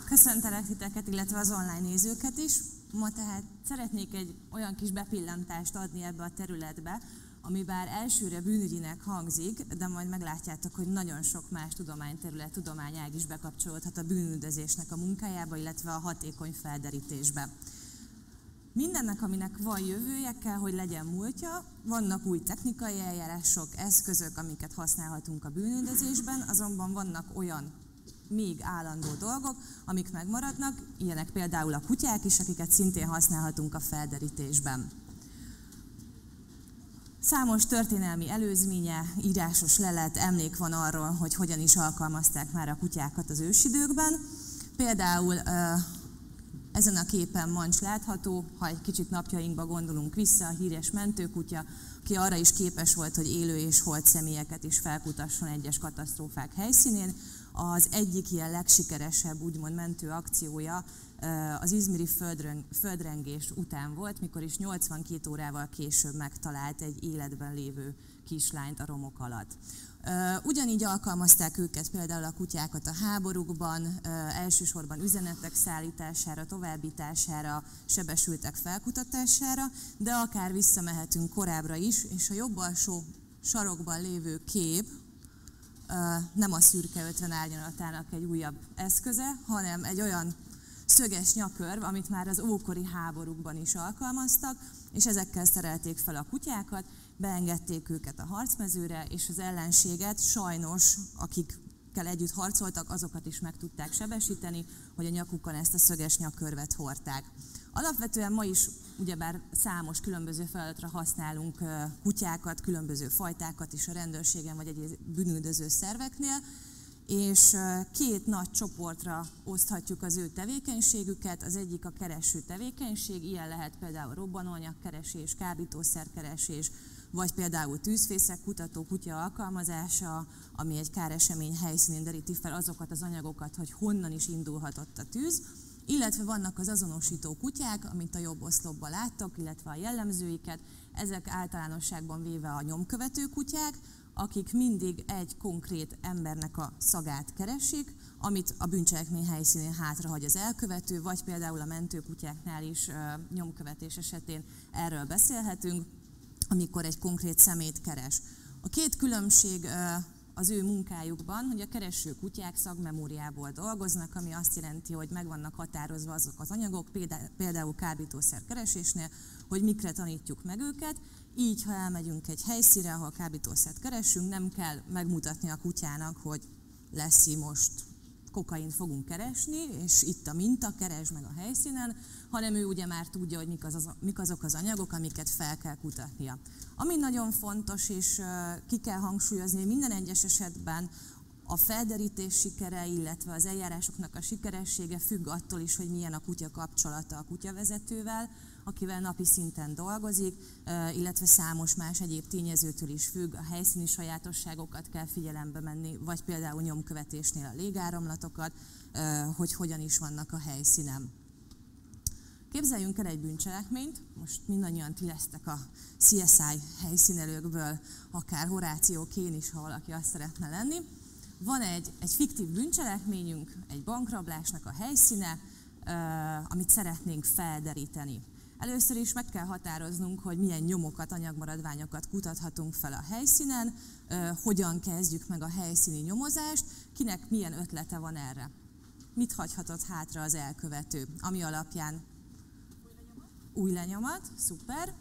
Köszöntelek titeket, illetve az online nézőket is. Ma tehát szeretnék egy olyan kis bepillantást adni ebbe a területbe, ami bár elsőre bűnügyinek hangzik, de majd meglátjátok, hogy nagyon sok más tudományterület, tudományág is bekapcsolódhat a bűnüldözésnek a munkájába, illetve a hatékony felderítésbe. Mindennek, aminek van jövője, kell, hogy legyen múltja. Vannak új technikai eljárások, eszközök, amiket használhatunk a bűnüldözésben, azonban vannak olyan még állandó dolgok, amik megmaradnak, ilyenek például a kutyák is, akiket szintén használhatunk a felderítésben. Számos történelmi előzménye, írásos lelet, emlék van arról, hogy hogyan is alkalmazták már a kutyákat az ősidőkben. Például ezen a képen Mancs látható, ha egy kicsit napjainkba gondolunk vissza, a híres mentőkutya, aki arra is képes volt, hogy élő és holt személyeket is felkutasson egyes katasztrófák helyszínén. Az egyik ilyen legsikeresebb, úgymond mentő akciója az izmiri földrengés után volt, mikor is 82 órával később megtalált egy életben lévő kislányt a romok alatt. Ugyanígy alkalmazták őket például a kutyákat a háborúkban, elsősorban üzenetek szállítására, továbbítására, sebesültek felkutatására, de akár visszamehetünk korábbra is, és a jobb alsó sarokban lévő kép nem a szürke 50 árnyalatának egy újabb eszköze, hanem egy olyan szöges nyakörv, amit már az ókori háborúkban is alkalmaztak, és ezekkel szerelték fel a kutyákat, beengedték őket a harcmezőre, és az ellenséget sajnos, akikkel együtt harcoltak, azokat is meg tudták sebesíteni, hogy a nyakukon ezt a szöges nyakkörvet hordták. Alapvetően ma is ugyebár számos különböző feladatra használunk kutyákat, különböző fajtákat is a rendőrségen vagy egyéb bűnüldöző szerveknél, és két nagy csoportra oszthatjuk az ő tevékenységüket. Az egyik a kereső tevékenység, ilyen lehet például robbanóanyagkeresés, kábítószerkeresés, vagy például tűzfészek kutató kutya alkalmazása, ami egy káresemény helyszínén deríti fel azokat az anyagokat, hogy honnan is indulhatott a tűz. Illetve vannak az azonosító kutyák, amit a jobb oszlopban láttok, illetve a jellemzőiket. Ezek általánosságban véve a nyomkövető kutyák, akik mindig egy konkrét embernek a szagát keresik, amit a bűncselekmény helyszínén hátrahagy az elkövető, vagy például a mentőkutyáknál is nyomkövetés esetén erről beszélhetünk, amikor egy konkrét szemét keres. A két különbség az ő munkájukban, hogy a kereső kutyák szagmemóriából dolgoznak, ami azt jelenti, hogy meg vannak határozva azok az anyagok, például kábítószer keresésnél, hogy mikre tanítjuk meg őket. Így, ha elmegyünk egy helyszínre, ahol kábítószert keresünk, nem kell megmutatni a kutyának, hogy Leszi, most kokaint fogunk keresni, és itt a minta, keresd meg a helyszínen, hanem ő ugye már tudja, hogy mik azok az anyagok, amiket fel kell kutatnia. Ami nagyon fontos, és ki kell hangsúlyozni, minden egyes esetben a felderítés sikere, illetve az eljárásoknak a sikeressége függ attól is, hogy milyen a kutya kapcsolata a kutyavezetővel, akivel napi szinten dolgozik, illetve számos más egyéb tényezőtől is függ, a helyszíni sajátosságokat kell figyelembe menni, vagy például nyomkövetésnél a légáramlatokat, hogy hogyan is vannak a helyszínen. Képzeljünk el egy bűncselekményt, most mindannyian ti lesztek a CSI helyszínelőkből, akár Horáció Kane is, ha valaki azt szeretne lenni. Van egy fiktív bűncselekményünk, egy bankrablásnak a helyszíne, amit szeretnénk felderíteni. Először is meg kell határoznunk, hogy milyen nyomokat, anyagmaradványokat kutathatunk fel a helyszínen, hogyan kezdjük meg a helyszíni nyomozást, kinek milyen ötlete van erre. Mit hagyhatott hátra az elkövető, ami alapján? Új lenyomat, szuper.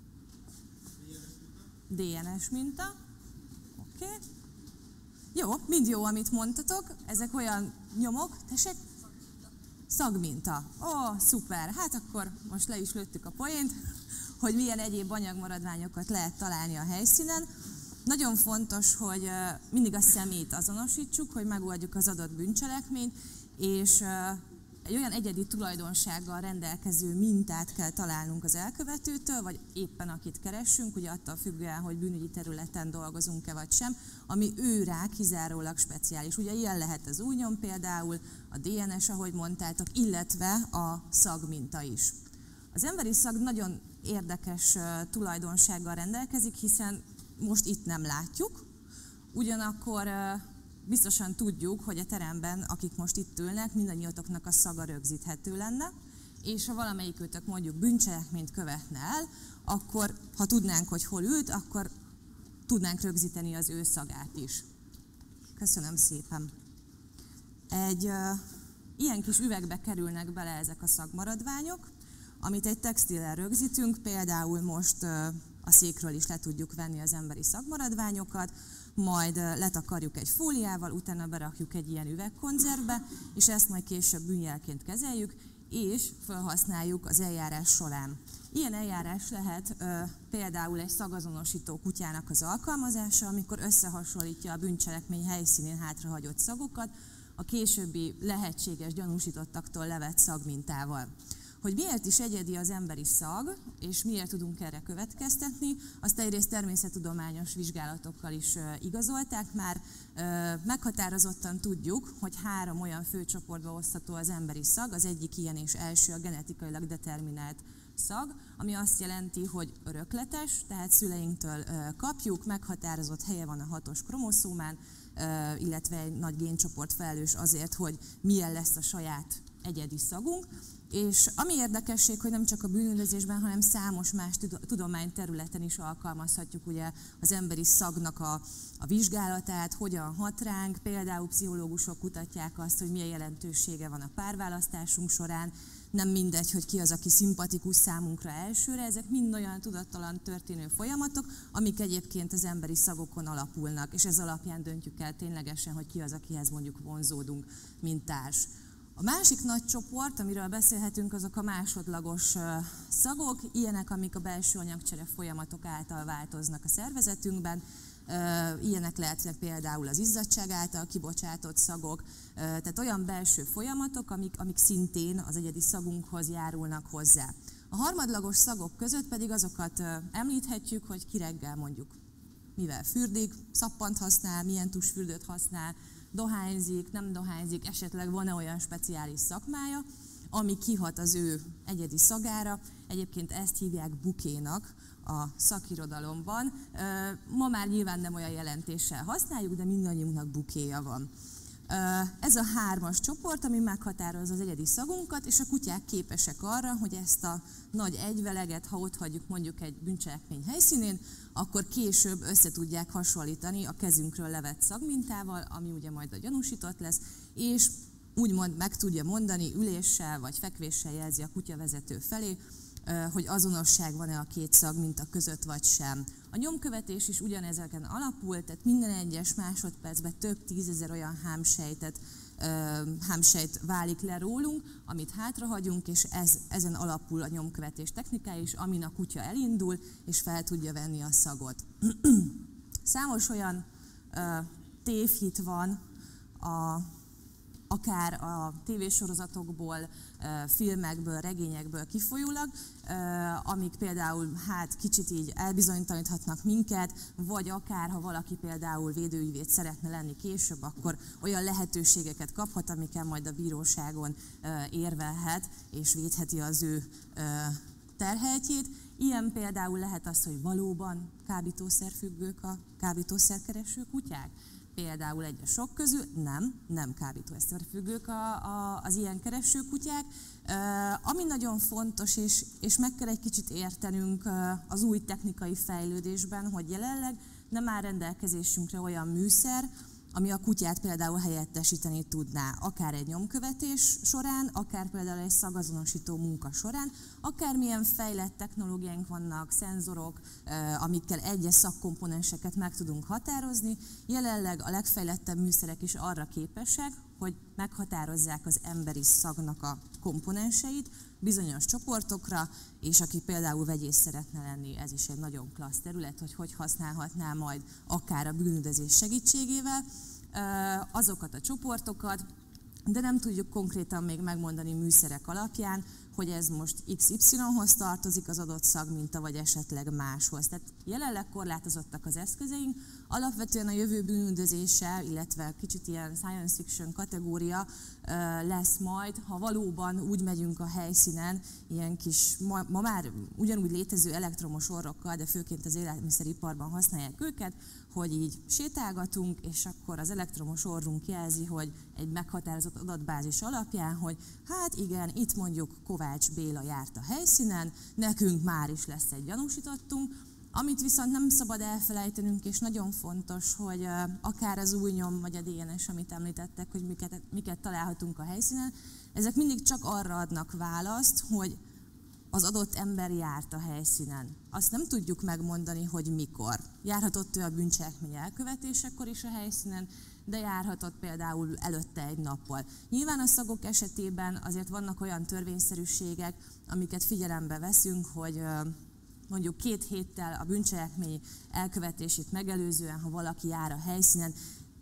DNS minta. Oké. Jó, mind jó, amit mondtatok. Ezek olyan nyomok, tessék? Szagminta. Ó, szuper. Hát akkor most le is lőttük a poént, hogy milyen egyéb anyagmaradványokat lehet találni a helyszínen. Nagyon fontos, hogy mindig a szemét azonosítsuk, hogy megoldjuk az adott bűncselekményt, és egy olyan egyedi tulajdonsággal rendelkező mintát kell találnunk az elkövetőtől, vagy éppen akit keressünk, ugye attól függően, hogy bűnügyi területen dolgozunk-e vagy sem, ami ő rá kizárólag speciális. Ugye ilyen lehet az új nyom például, a DNS, ahogy mondtátok, illetve a szagminta is. Az emberi szag nagyon érdekes tulajdonsággal rendelkezik, hiszen most itt nem látjuk, ugyanakkor biztosan tudjuk, hogy a teremben, akik most itt ülnek, mindannyiatoknak a szaga rögzíthető lenne, és ha valamelyikőtök mondjuk bűncselekményt követne el, akkor, ha tudnánk, hogy hol ült, akkor tudnánk rögzíteni az ő szagát is. Köszönöm szépen. Egy ilyen kis üvegbe kerülnek bele ezek a szagmaradványok, amit egy textillel rögzítünk, például most a székről is le tudjuk venni az emberi szagmaradványokat, majd letakarjuk egy fóliával, utána berakjuk egy ilyen üvegkonzervbe, és ezt majd később bűnjelként kezeljük, és felhasználjuk az eljárás során. Ilyen eljárás lehet például egy szagazonosító kutyának az alkalmazása, amikor összehasonlítja a bűncselekmény helyszínén hátrahagyott szagokat a későbbi lehetséges gyanúsítottaktól levett szagmintával. Hogy miért is egyedi az emberi szag, és miért tudunk erre következtetni, azt egyrészt természettudományos vizsgálatokkal is igazolták már. Meghatározottan tudjuk, hogy 3 olyan főcsoportba osztható az emberi szag, az egyik ilyen és első a genetikailag determinált szag, ami azt jelenti, hogy örökletes, tehát szüleinktől kapjuk, meghatározott helye van a 6-os kromoszómán, illetve egy nagy géncsoport felelős azért, hogy milyen lesz a saját egyedi szagunk. És ami érdekesség, hogy nem csak a bűnüldözésben, hanem számos más tudományterületen is alkalmazhatjuk ugye az emberi szagnak a vizsgálatát, hogyan hat ránk, például pszichológusok kutatják azt, hogy milyen jelentősége van a párválasztásunk során, nem mindegy, hogy ki az, aki szimpatikus számunkra elsőre, ezek mind olyan tudattalan történő folyamatok, amik egyébként az emberi szagokon alapulnak, és ez alapján döntjük el ténylegesen, hogy ki az, akihez mondjuk vonzódunk, mint társ. A másik nagy csoport, amiről beszélhetünk, azok a másodlagos szagok, ilyenek, amik a belső anyagcsere folyamatok által változnak a szervezetünkben. Ilyenek lehetnek például az izzadság által kibocsátott szagok, tehát olyan belső folyamatok, amik szintén az egyedi szagunkhoz járulnak hozzá. A harmadlagos szagok között pedig azokat említhetjük, hogy ki reggel mondjuk mivel fürdik, szappant használ, milyen tusfürdőt használ, dohányzik, nem dohányzik, esetleg van-e olyan speciális szakmája, ami kihat az ő egyedi szagára. Egyébként ezt hívják bukénak a szakirodalomban. Ma már nyilván nem olyan jelentéssel használjuk, de mindannyiunknak bukéja van. Ez a 3-as csoport, ami meghatározza az egyedi szagunkat, és a kutyák képesek arra, hogy ezt a nagy egyveleget, ha ott hagyjuk mondjuk egy bűncselekmény helyszínén, akkor később össze tudják hasonlítani a kezünkről levett szagmintával, ami ugye majd a gyanúsított lesz, és úgymond meg tudja mondani, üléssel vagy fekvéssel jelzi a kutyavezető felé, hogy azonosság van-e a 2 szagminta között vagy sem. A nyomkövetés is ugyanezeken alapul, tehát minden egyes másodpercben több 10 000 olyan hámsejt válik le rólunk, amit hátrahagyunk, és ezen alapul a nyomkövetés technikája is, amin a kutya elindul, és fel tudja venni a szagot. Számos olyan tévhit van, akár a tévésorozatokból, filmekből, regényekből kifolyólag, amik például kicsit így elbizonytalaníthatnak minket, vagy akár ha valaki például védőügyvéd szeretne lenni később, akkor olyan lehetőségeket kaphat, amikkel majd a bíróságon érvelhet, és védheti az ő terheltjét. Ilyen például lehet az, hogy valóban kábítószerfüggők a kábítószerkereső kutyák. Például egyesek közül nem kábítószerfüggők az ilyen keresőkutyák. Ami nagyon fontos, és meg kell egy kicsit értenünk az új technikai fejlődésben, hogy jelenleg nem áll rendelkezésünkre olyan műszer, ami a kutyát például helyettesíteni tudná, akár egy nyomkövetés során, akár például egy szagazonosító munka során, akármilyen fejlett technológiánk vannak, szenzorok, amikkel egyes szakkomponenseket meg tudunk határozni. Jelenleg a legfejlettebb műszerek is arra képesek, hogy meghatározzák az emberi szagnak a komponenseit bizonyos csoportokra, és aki például vegyész szeretne lenni, ez is egy nagyon klassz terület, hogy használhatná majd akár a bűnüldözés segítségével azokat a csoportokat, de nem tudjuk konkrétan még megmondani műszerek alapján, hogy ez most XY-hoz tartozik az adott szagminta, vagy esetleg máshoz. Tehát jelenleg korlátozottak az eszközeink, Alapvetően a jövő bűnüldözése, illetve kicsit ilyen science fiction kategória lesz majd, ha valóban úgy megyünk a helyszínen, ilyen kis, ma már ugyanúgy létező elektromos orrokkal, de főként az élelmiszeriparban használják őket, hogy így sétálgatunk, és akkor az elektromos orrunk jelzi, hogy egy meghatározott adatbázis alapján, hogy hát igen, itt mondjuk Kovács Béla járt a helyszínen, nekünk már is lesz egy gyanúsítottunk. Amit viszont nem szabad elfelejtenünk, és nagyon fontos, hogy akár az új nyom vagy a DNS, amit említettek, hogy miket találhatunk a helyszínen, ezek mindig csak arra adnak választ, hogy az adott ember járt a helyszínen. Azt nem tudjuk megmondani, hogy mikor. Járhatott ő a bűncselekmény elkövetésekor is a helyszínen, de járhatott például előtte egy nappal. Nyilván a szagok esetében azért vannak olyan törvényszerűségek, amiket figyelembe veszünk, hogy mondjuk 2 héttel a bűncselekmény elkövetését megelőzően, ha valaki jár a helyszínen,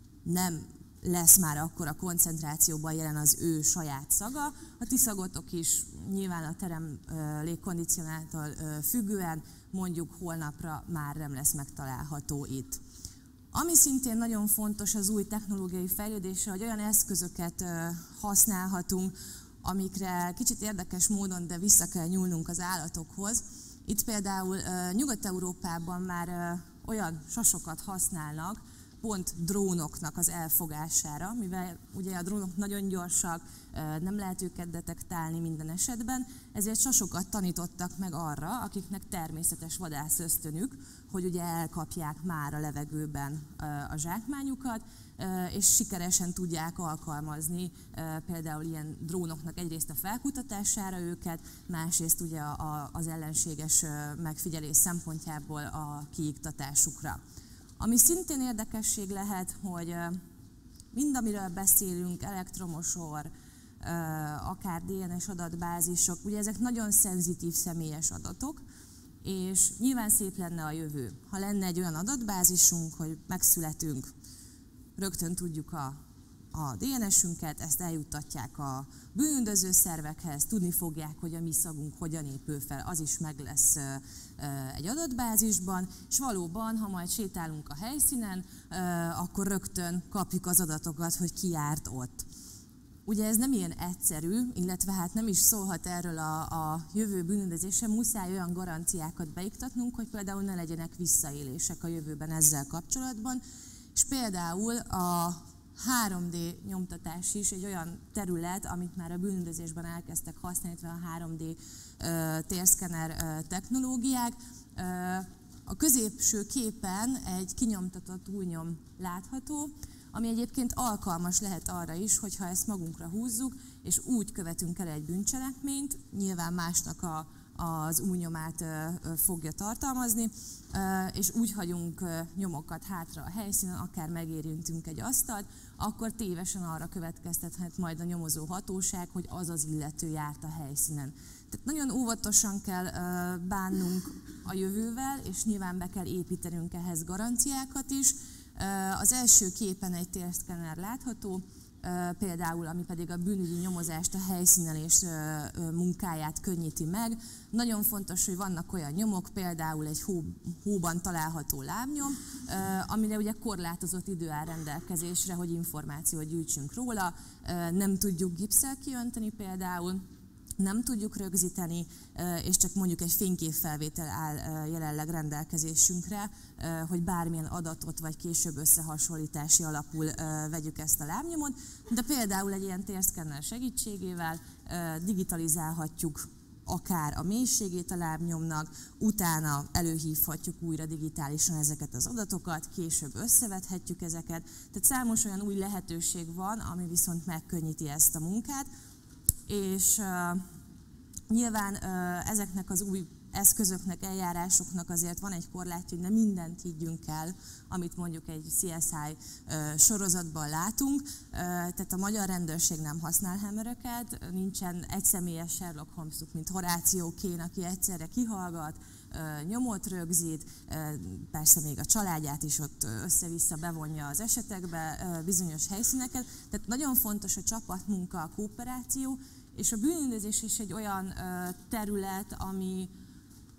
nem lesz már akkor a koncentrációban jelen az ő saját szaga. A ti szagotok is nyilván a terem légkondicionáltól függően mondjuk holnapra már nem lesz megtalálható itt. Ami szintén nagyon fontos az új technológiai fejlődésre, hogy olyan eszközöket használhatunk, amikre kicsit érdekes módon, de vissza kell nyúlnunk az állatokhoz. Itt például Nyugat-Európában már olyan sasokat használnak, pont drónoknak az elfogására, mivel ugye a drónok nagyon gyorsak, nem lehet őket detektálni minden esetben, ezért sasokat tanítottak meg arra, akiknek természetes vadászösztönük, hogy ugye elkapják már a levegőben a zsákmányukat, és sikeresen tudják alkalmazni például ilyen drónoknak egyrészt a felkutatására őket, másrészt ugye az ellenséges megfigyelés szempontjából a kiiktatásukra. Ami szintén érdekesség lehet, hogy mind amiről beszélünk, elektromos orr, akár DNS adatbázisok, ugye ezek nagyon szenzitív személyes adatok, és nyilván szép lenne a jövő. Ha lenne egy olyan adatbázisunk, hogy megszületünk, rögtön tudjuk a DNS-ünket, ezt eljuttatják a bűnüldöző szervekhez, tudni fogják, hogy a mi szagunk hogyan épül fel, az is meg lesz egy adatbázisban, és valóban, ha majd sétálunk a helyszínen, akkor rögtön kapjuk az adatokat, hogy ki járt ott. Ugye ez nem ilyen egyszerű, illetve hát nem is szólhat erről a jövő bűnüldözése, muszáj olyan garanciákat beiktatnunk, hogy például ne legyenek visszaélések a jövőben ezzel kapcsolatban, és például a 3D nyomtatás is egy olyan terület, amit már a bűnüldözésben elkezdtek használni, illetve a 3D térszkenner technológiák. A középső képen egy kinyomtatott új nyom látható, ami egyébként alkalmas lehet arra is, hogyha ezt magunkra húzzuk, és úgy követünk el egy bűncselekményt, nyilván másnak az új nyomát fogja tartalmazni, és úgy hagyunk nyomokat hátra a helyszínen, akár megérintünk egy asztalt, akkor tévesen arra következtethet majd a nyomozó hatóság, hogy az illető járt a helyszínen. Tehát nagyon óvatosan kell bánnunk a jövővel, és nyilván be kell építenünk ehhez garanciákat is. Az első képen egy térszkenner látható, például, ami pedig a bűnügyi nyomozást, a helyszínelés munkáját könnyíti meg. Nagyon fontos, hogy vannak olyan nyomok, például egy hóban található lábnyom, amire ugye korlátozott idő áll rendelkezésre, hogy információt gyűjtsünk róla. Nem tudjuk gipsszel kiönteni például, nem tudjuk rögzíteni, és csak mondjuk egy fényképfelvétel áll jelenleg rendelkezésünkre, hogy bármilyen adatot vagy később összehasonlítási alapul vegyük ezt a lábnyomot, de például egy ilyen térszkenner segítségével digitalizálhatjuk akár a mélységét a lábnyomnak, utána előhívhatjuk újra digitálisan ezeket az adatokat, később összevethetjük ezeket. Tehát számos olyan új lehetőség van, ami viszont megkönnyíti ezt a munkát, és nyilván ezeknek az új eszközöknek, eljárásoknak azért van egy korlátja, hogy nem mindent higgyünk el, amit mondjuk egy CSI sorozatban látunk. Tehát a magyar rendőrség nem használ hammeröket, nincsen egyszemélyes Sherlock Holmesuk, mint Horatio Kane, aki egyszerre kihallgat, nyomot rögzít, persze még a családját is ott össze-vissza bevonja az esetekbe, bizonyos helyszíneket. Tehát nagyon fontos a csapatmunka, a kooperáció, és a bűnüldözés is egy olyan terület, ami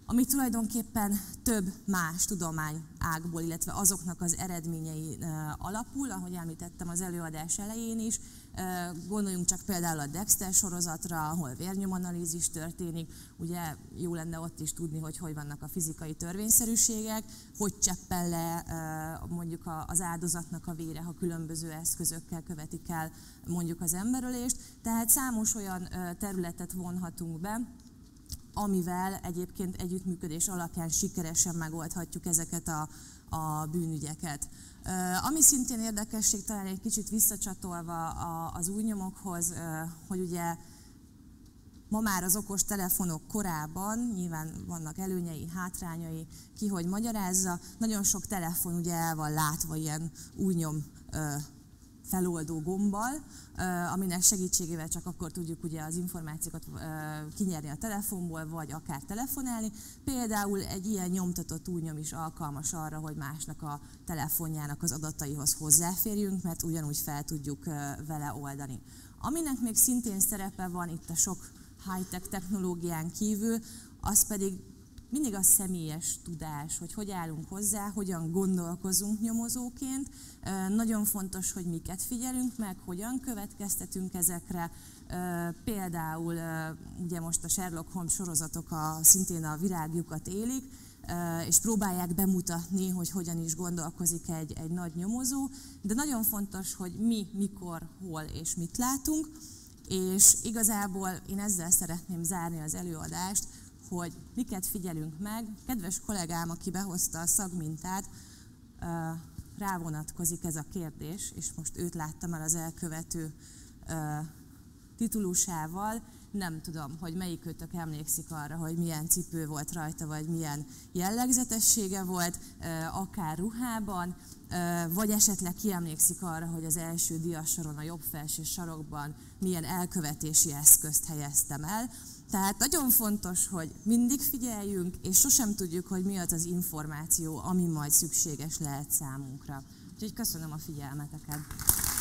ami tulajdonképpen több más tudományágból, illetve azoknak az eredményei alapul, ahogy említettem az előadás elején is. Gondoljunk csak például a Dexter sorozatra, ahol vérnyomanalízis történik. Ugye jó lenne ott is tudni, hogy vannak a fizikai törvényszerűségek, hogy cseppen le mondjuk az áldozatnak a vére, ha különböző eszközökkel követik el mondjuk az emberölést. Tehát számos olyan területet vonhatunk be, amivel egyébként együttműködés alapján sikeresen megoldhatjuk ezeket a bűnügyeket. Ami szintén érdekesség, talán egy kicsit visszacsatolva az új nyomokhoz, hogy ugye ma már az okos telefonok korában, nyilván vannak előnyei, hátrányai, ki hogy magyarázza, nagyon sok telefon ugye el van látva ilyen új nyom feloldó gombbal, aminek segítségével csak akkor tudjuk ugye az információkat kinyerni a telefonból, vagy akár telefonálni. Például egy ilyen nyomtatott újnyom is alkalmas arra, hogy másnak a telefonjának az adataihoz hozzáférjünk, mert ugyanúgy fel tudjuk vele oldani. Aminek még szintén szerepe van itt a sok high-tech technológián kívül, az pedig mindig a személyes tudás, hogy állunk hozzá, hogyan gondolkozunk nyomozóként. Nagyon fontos, hogy miket figyelünk meg, hogyan következtetünk ezekre. Például ugye most a Sherlock Holmes sorozatok szintén a virágjukat élik, és próbálják bemutatni, hogy hogyan is gondolkozik egy nagy nyomozó. De nagyon fontos, hogy mi, mikor, hol és mit látunk. És igazából én ezzel szeretném zárni az előadást, hogy miket figyelünk meg. Kedves kollégám, aki behozta a szagmintát, rávonatkozik ez a kérdés, és most őt láttam el az elkövető titulusával. Nem tudom, hogy melyikőtök emlékszik arra, hogy milyen cipő volt rajta, vagy milyen jellegzetessége volt, akár ruhában, vagy esetleg ki emlékszik arra, hogy az első diasoron a jobb felső sarokban milyen elkövetési eszközt helyeztem el. Tehát nagyon fontos, hogy mindig figyeljünk, és sosem tudjuk, hogy mi az az információ, ami majd szükséges lehet számunkra. Úgyhogy köszönöm a figyelmeteket.